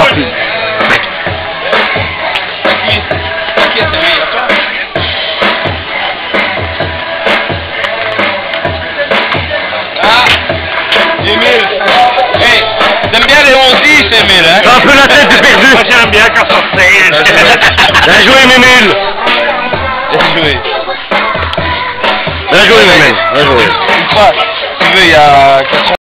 parti. Ah, Émile. Hey, t'aimes bien les 11-10, Émile, hein? T'as un peu la tête du perdu. Moi j'aime bien quand ça se Bien joué, Mémile. Bien joué. Bien joué, Mémile. Bien joué. Une fois, si tu veux, il y a